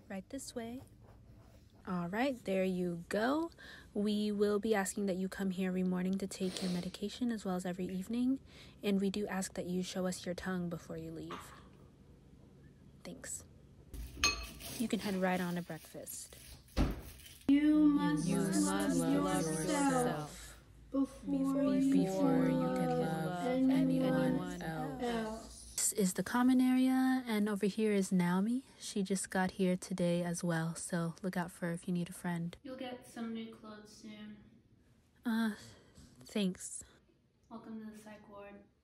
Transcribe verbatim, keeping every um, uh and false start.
Right this way. All right, there you go. We will be asking that you come here every morning to take your medication as well as every evening. And we do ask that you show us your tongue before you leave. Thanks. You can head right on to breakfast. You must, you must must love, love yourself, yourself before, before, you, before can you can love, love anyone, anyone else. else. This is the common area, and over here is Naomi. She just got here today as well, so look out for her if you need a friend. You'll get some new clothes soon. Uh, thanks. Welcome to the psych ward.